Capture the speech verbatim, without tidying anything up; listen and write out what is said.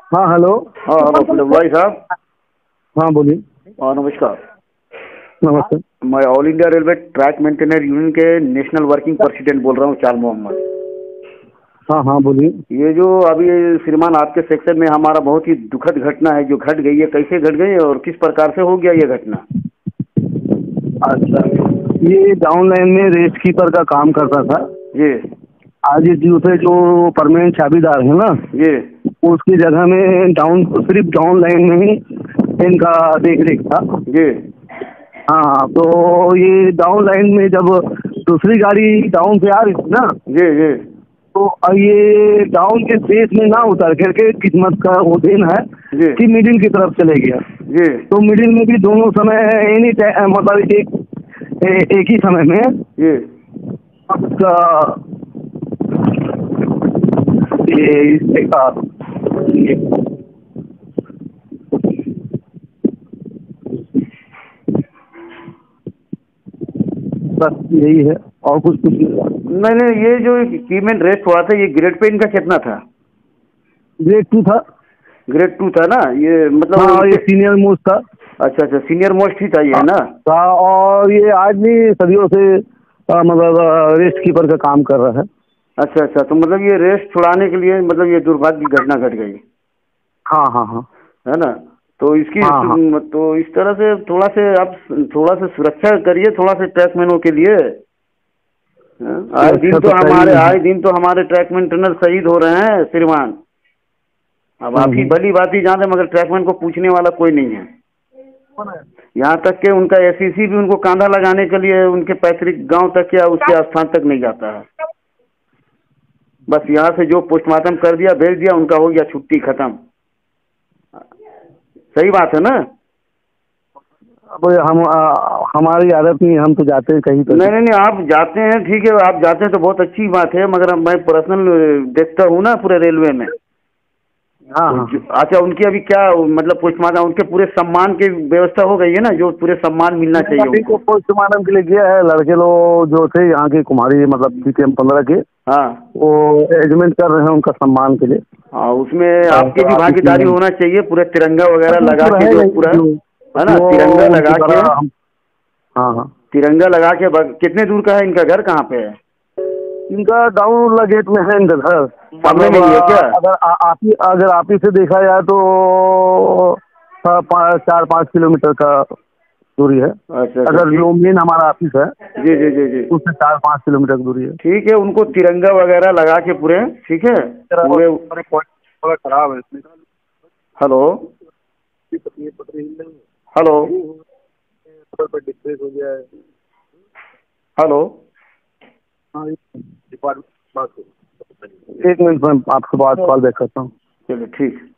हाँ हेलो। हाँ हेलो फिरोज भाई साहब। हाँ बोलिए। हाँ नमस्कार। नमस्ते। मैं all India railway track maintainer union के नेशनल वर्किंग प्रेसिडेंट बोल रहा हूँ, चार मोहम्मद। हाँ हाँ बोलिए। ये जो अभी श्रीमान आपके सेक्शन में हमारा बहुत ही दुखद घटना है जो घट गई है, कैसे घट गई और किस प्रकार से हो गया ये घटना? अच्छा, ये डाउन लाइन में रेस्ट कीपर का काम करता था। ये आज ये दूसरे जो परमानेंट चाबीदार है ना, ये उसकी जगह में डाउन सिर्फ डाउन लाइन में ही इनका देख रेख था। ये हाँ, तो ये डाउन लाइन में जब दूसरी गाड़ी डाउन पे आ रही थी ना, ये ये तो अब ये डाउन के फेस में ना उतर करके किस्मत का वो दिन है ये कि मिडिल की तरफ चले गया। ये तो मिडिल में भी दोनों समय एनी टाइम मतलब एक ए, एक ही समय में ये आपका ये इसका ये बस यही है और कुछ कुछ नहीं। नहीं नहीं, ये जो कीमेंट रेस्ट हुआ था ये ग्रेड पे इनका कितना था? ग्रेड टू था। ग्रेड टू था ना ये, मतलब हाँ, ये इनके- सीनियर मोस्ट था। अच्छा अच्छा, सीनियर मोस्ट ही था ये, हाँ, है ना? था और ये आज भी सदियों से आ, मतलब रेस्ट कीपर का काम कर रहा है। अच्छा अच्छा, तो मतलब ये रेस्ट छुड़ाने के लिए मतलब ये दुर्भाग्य की घटना घट गई, हाँ हाँ हाँ है ना? तो इसकी हाँ हाँ। तो इस तरह से थोड़ा से आप थोड़ा सा सुरक्षा करिए, थोड़ा से ट्रैकमैनों के लिए। हाँ? आए दिन सुरक्षा तो तो हमारे चाहिए। आए दिन तो हमारे ट्रैकमैन ट्रेनर शहीद हो रहे हैं श्रीमान। अब आप ही हम्म भली बात ही जानते, मगर ट्रैकमैन को पूछने वाला कोई नहीं है। यहाँ तक कि उनका एसईसी भी उनको कांधा लगाने के लिए उनके पैतृक गांव तक या उसके स्थान तक नहीं जाता है। बस यहाँ से जो पोस्टमार्टम कर दिया, भेज दिया, उनका हो गया, छुट्टी खत्म। सही बात है ना? अब हम आ, हमारी आदत नहीं, हम तो जाते हैं कहीं पर नहीं भी। नहीं नहीं, आप जाते हैं ठीक है, आप जाते हैं तो बहुत अच्छी बात है, मगर अब मैं पर्सनल देखता हूँ ना पूरे रेलवे में। हाँ तो हाँ जो- अच्छा, उनकी अभी क्या मतलब पोस्टमार्टम, उनके पूरे सम्मान की व्यवस्था हो गई है ना, जो पूरे सम्मान मिलना नहीं, चाहिए अभी तो उनको? पोस्टमार्टम के लिए गया है। लड़के लोग जो थे यहाँ के कुमारी मतलब डी एम पंद्रह के, हाँ वो अरेंजमेंट कर रहे हैं उनका सम्मान के लिए। हाँ, उसमें और आपकी भी आप भागीदारी इसमें होना चाहिए, पूरे तिरंगा वगैरह वो लगा तो के जो रहेगा ही, पूरा, जो है ना, वो तिरंगा उनकी लगा के। तरह हम। हाँ हाँ। तिरंगा लगा के बग, कितने दूर का है इनका घर, कहाँ पे है? इनका डाउन गेट में है इनका घर। सामने मतलब में ही है आ, क्या? अगर आ, आप ही अगर आप ही से देखा जाए तो आ, पा, चार पाँच किलोमीटर का दूरी है। अच्छा अच्छा, अगर जो ठीक। मेन हमारा ऑफिस है जी जी जी जी, उससे चार पाँच किलोमीटर की दूरी है। ठीक है, उनको तिरंगा वगैरह लगा के पूरे, ठीक है, पूरे। थोड़ा खराब है इसमें। हेलो हेलो डिस्प्लेस हो गया है। हेलो। हाँ, डिपार्टमेंट बात। एक मिनट में आपके बाद कॉल बैक करता हूँ। चलिए ठीक।